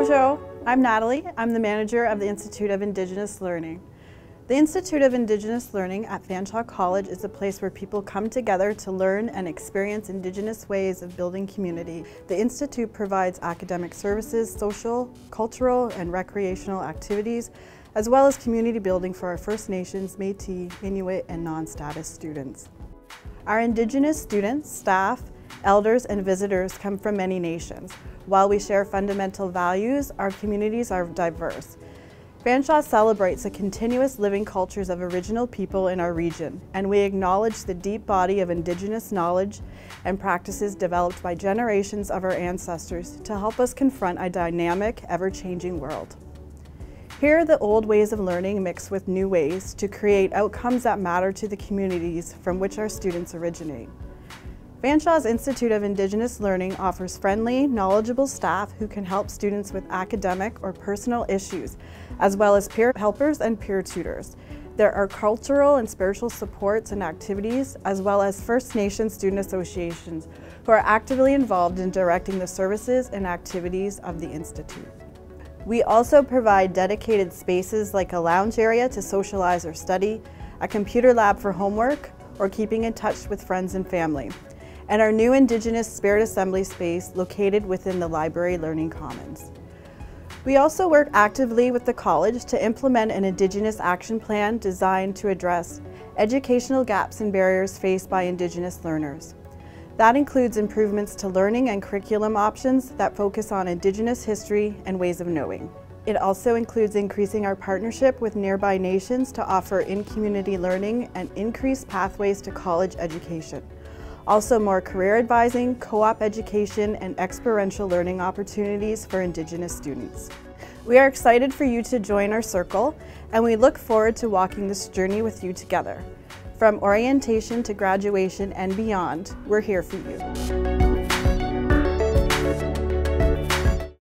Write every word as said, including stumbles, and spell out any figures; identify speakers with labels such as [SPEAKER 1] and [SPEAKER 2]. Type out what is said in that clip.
[SPEAKER 1] Bonjour, I'm Natalie. I'm the manager of the Institute of Indigenous Learning. The Institute of Indigenous Learning at Fanshawe College is a place where people come together to learn and experience Indigenous ways of building community. The Institute provides academic services, social, cultural, and recreational activities, as well as community building for our First Nations, Métis, Inuit, and non-status students. Our Indigenous students, staff, elders, and visitors come from many nations. While we share fundamental values, our communities are diverse. Fanshawe celebrates the continuous living cultures of Aboriginal people in our region, and we acknowledge the deep body of Indigenous knowledge and practices developed by generations of our ancestors to help us confront a dynamic, ever-changing world. Here, the old ways of learning mix with new ways to create outcomes that matter to the communities from which our students originate. Fanshawe's Institute of Indigenous Learning offers friendly, knowledgeable staff who can help students with academic or personal issues, as well as peer helpers and peer tutors. There are cultural and spiritual supports and activities, as well as First Nations student associations who are actively involved in directing the services and activities of the Institute. We also provide dedicated spaces like a lounge area to socialize or study, a computer lab for homework, or keeping in touch with friends and family, and our new Indigenous Spirit Assembly space located within the Library Learning Commons. We also work actively with the college to implement an Indigenous action plan designed to address educational gaps and barriers faced by Indigenous learners. That includes improvements to learning and curriculum options that focus on Indigenous history and ways of knowing. It also includes increasing our partnership with nearby nations to offer in-community learning and increased pathways to college education. Also more career advising, co-op education, and experiential learning opportunities for Indigenous students. We are excited for you to join our circle, and we look forward to walking this journey with you together. From orientation to graduation and beyond, we're here for you.